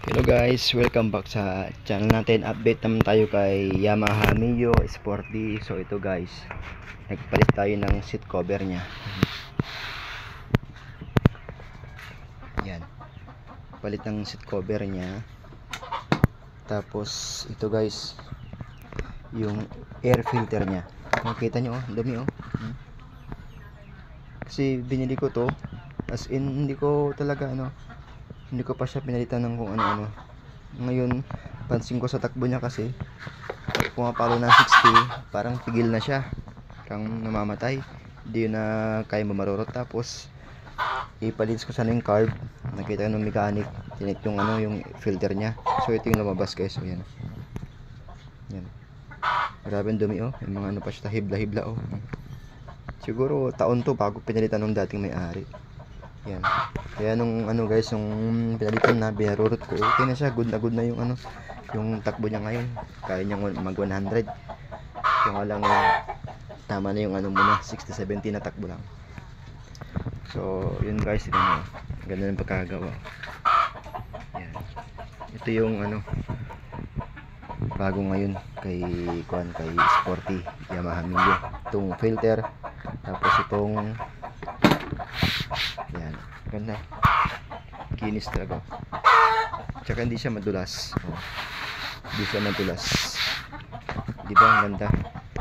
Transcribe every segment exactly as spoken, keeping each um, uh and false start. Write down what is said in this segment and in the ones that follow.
Hello guys, welcome back sa channel natin. Update naman tayo kay Yamaha Mio Sporty. So ito guys, nagpalit tayo ng seat cover nya. Yan, palit ng seat cover nya. Tapos ito guys, yung air filter nya. Makikita nyo, oh, dumi oh. Kasi binili ko to, as in hindi ko talaga ano, hindi ko pa siya pinalitan ng kung ano-ano. Ngayon, pansin ko sa takbo niya kasi pag pumapalo ng sixty, parang tigil na siya, kang namamatay, hindi na kaya mamarurot. Tapos ipalit ko sana yung carb, nakita ko ng mechanic, tinik yung ano, yung filter niya. So ito yung lumabas guys. So yan, yan, grabe ang dumi oh. Yung mga ano pa siya, hibla-hibla oh. Siguro taon to bago pinalitan ng dating may-ari. Yan. Kaya nung ano guys, yung pinalitan na, binarurot ko, okay na siya, good na good na yung ano, yung takbo niya ngayon. Kaya niya mag one hundred. Kung nga lang uh, tama na yung ano muna, sixty seventy na takbo lang. So yun guys, ito na, ganda ng pagkagawa. Yan. Ito yung ano, bago ngayon kay kuan, kay Sporty Yamaha Mio. Itong filter, tapos itong yan, ganda, kinis talaga, tsaka hindi siya madulas oh. Hindi siya madulas, diba, ang ganda.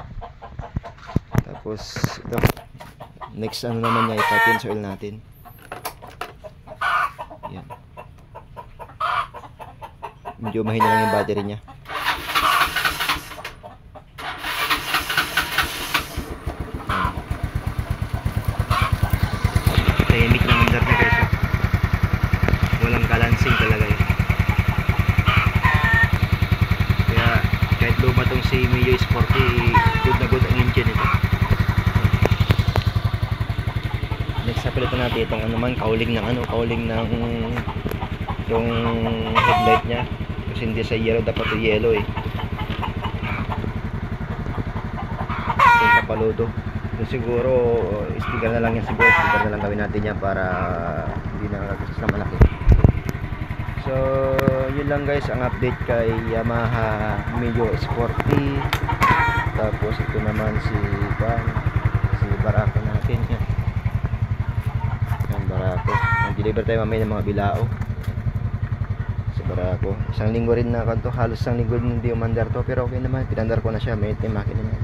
Tapos ito, next ano naman niya, ipapin sa oil natin. Yan, medyo mahina lang yung battery nya. Tahimik ng under na guys, oh. Walang balancing talaga yun. Kaya kahit luma tong si Mio Sporty, good na good ang engine ito. Next na pilitan natin itong ano man, cowling ng ano, cowling ng yung headlight nya. Kasi hindi sa yellow, dapat yung yellow eh. Yung kapaludo. So, siguro sticker na lang yan, siguro sticker na lang gawin natin yan para hindi na gastos na malaki. So yun lang guys ang update kay Yamaha Mio Sporty. Tapos ito naman si Pan, si Barako natin yan. Yan, Barako, nag-deliver tayo mamaya ng mga bilao si Barako. Isang linggo rin na kanto, halos isang linggo hindi umandar to, pero okay naman, pinandar ko na siya, may time makina niya.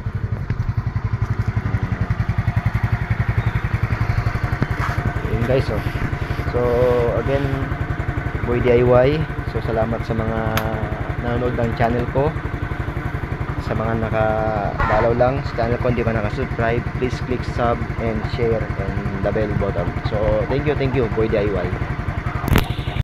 Guys, oh. So again, Boy D I Y. So salamat sa mga nanonood ng channel ko. Sa mga nakadalaw lang sa channel ko, hindi pa nakasubscribe, please click sub and share and the bell button. So thank you, thank you Boy D I Y.